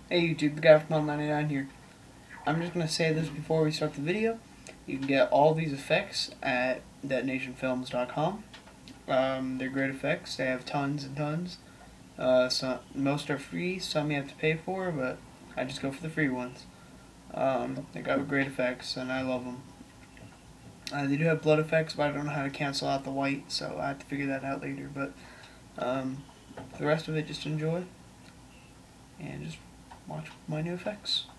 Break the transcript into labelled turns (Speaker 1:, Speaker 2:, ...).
Speaker 1: Hey YouTube, the guy from Mod99 here. I'm just going to say this before we start the video. You can get all these effects at detonationfilms.com. They're great effects. They have tons and tons. Most are free, some you have to pay for, but I just go for the free ones. They got great effects and I love them. They do have blood effects, but I don't know how to cancel out the white, so I have to figure that out later. But the rest of it, just enjoy and just watch my new effects.